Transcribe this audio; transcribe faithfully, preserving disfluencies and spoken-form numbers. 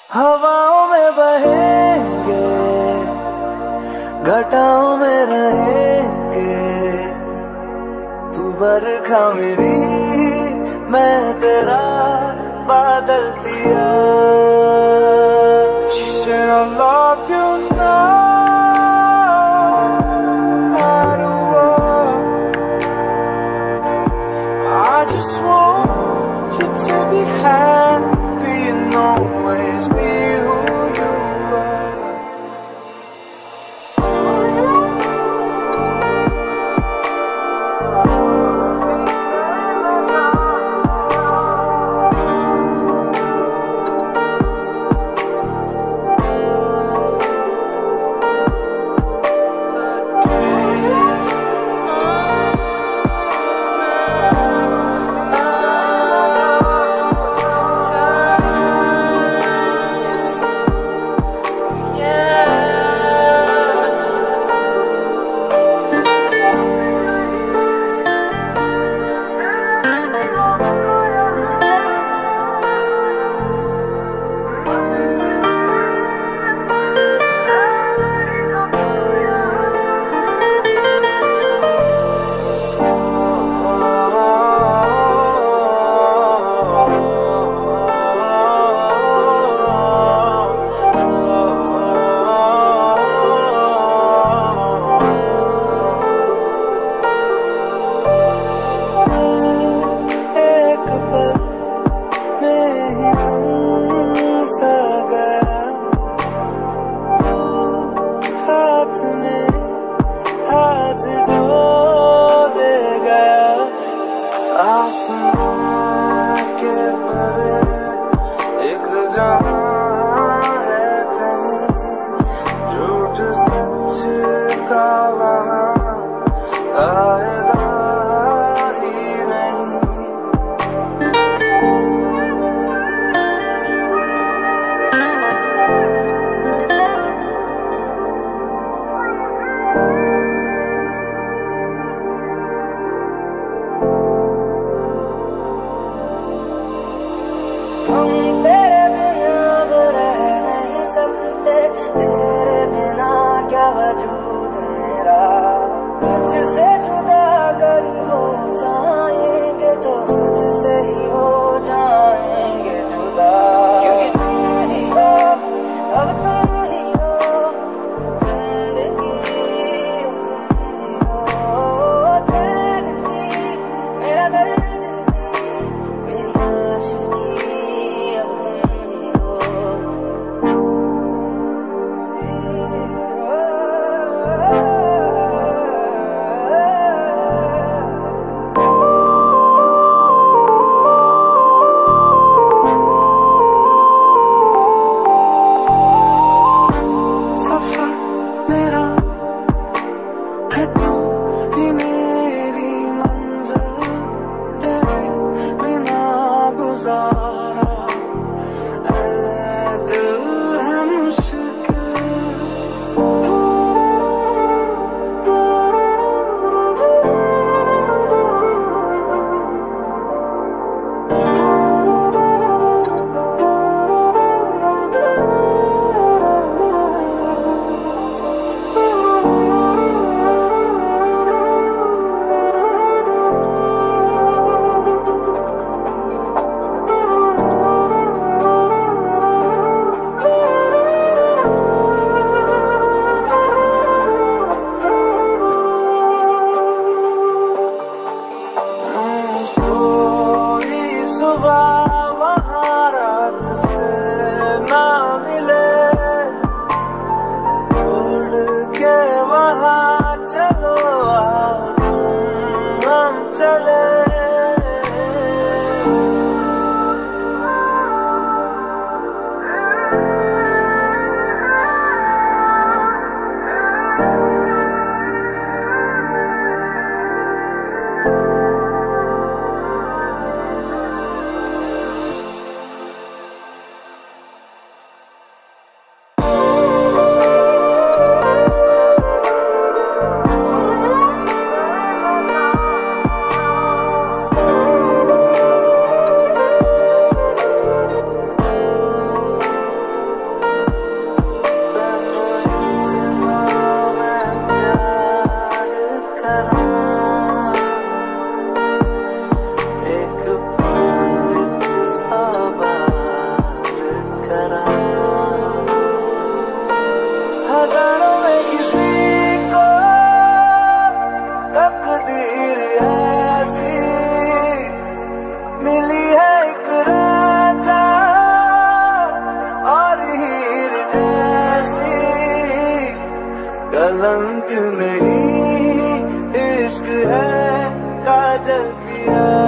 हवाओं में बहेंगे, घटाओं में रहेंगे, तू बरखा मेरी, मैं तेरा बादल दिया। She said I love you now, no matter what. I just want you to be happy and always be who you are. एक पल सा बात करा। हजारों में किसी को तकदीर ऐसी मिली है, एक राजा और हीर जैसी। कलंक नहीं इश्क है काजल किया।